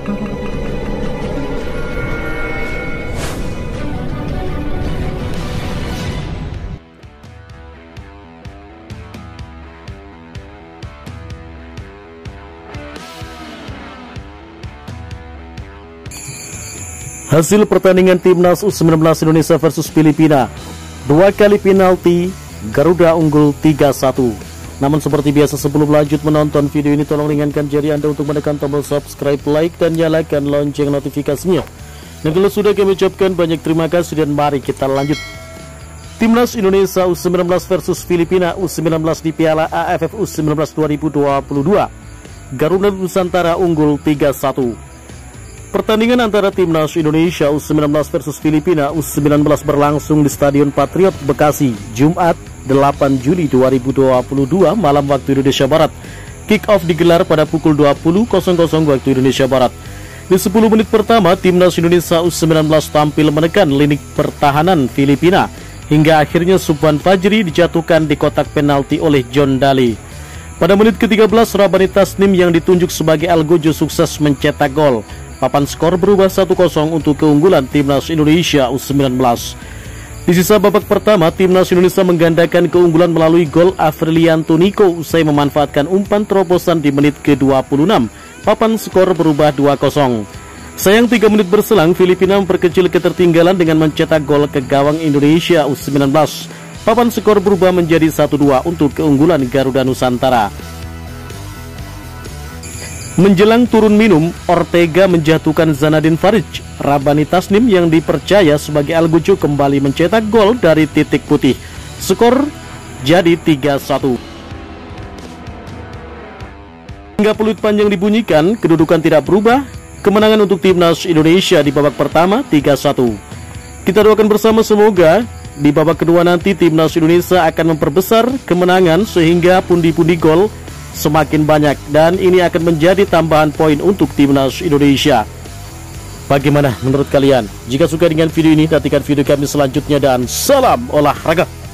Hasil pertandingan Timnas U19 Indonesia versus Filipina, 2 kali penalti, Garuda unggul 3-1. Namun seperti biasa sebelum lanjut menonton video ini, tolong ringankan jari Anda untuk menekan tombol subscribe, like, dan nyalakan lonceng notifikasinya. Dan kalau sudah, kami ucapkan banyak terima kasih dan mari kita lanjut. Timnas Indonesia U19 versus Filipina U19 di Piala AFF U19 2022. Garuda Nusantara unggul 3-1. Pertandingan antara Timnas Indonesia U19 versus Filipina U19 berlangsung di Stadion Patriot Bekasi, Jumat 8 Juli 2022 malam waktu Indonesia Barat. Kick-off digelar pada pukul 20.00 waktu Indonesia Barat. Di 10 menit pertama, Timnas Indonesia U19 tampil menekan lini pertahanan Filipina, hingga akhirnya Subhan Fajri dijatuhkan di kotak penalti oleh John Daly. Pada menit ke-13, Rabani Tasnim yang ditunjuk sebagai algojo sukses mencetak gol. Papan skor berubah 1-0 untuk keunggulan Timnas Indonesia U19. Di sisa babak pertama, Timnas Indonesia menggandakan keunggulan melalui gol Afrilianto Niko usai memanfaatkan umpan terobosan di menit ke-26. Papan skor berubah 2-0. Sayang 3 menit berselang, Filipina memperkecil ketertinggalan dengan mencetak gol ke gawang Indonesia U19. Papan skor berubah menjadi 1-2 untuk keunggulan Garuda Nusantara. Menjelang turun minum, Ortega menjatuhkan Zanadin Farij. Rabani Tasnim yang dipercaya sebagai algojo kembali mencetak gol dari titik putih. Skor jadi 3-1. Hingga peluit panjang dibunyikan, kedudukan tidak berubah. Kemenangan untuk Timnas Indonesia di babak pertama 3-1. Kita doakan bersama semoga di babak kedua nanti Timnas Indonesia akan memperbesar kemenangan sehingga pundi-pundi gol semakin banyak, dan ini akan menjadi tambahan poin untuk Timnas Indonesia. Bagaimana menurut kalian? Jika suka dengan video ini, nantikan video kami selanjutnya dan salam olahraga.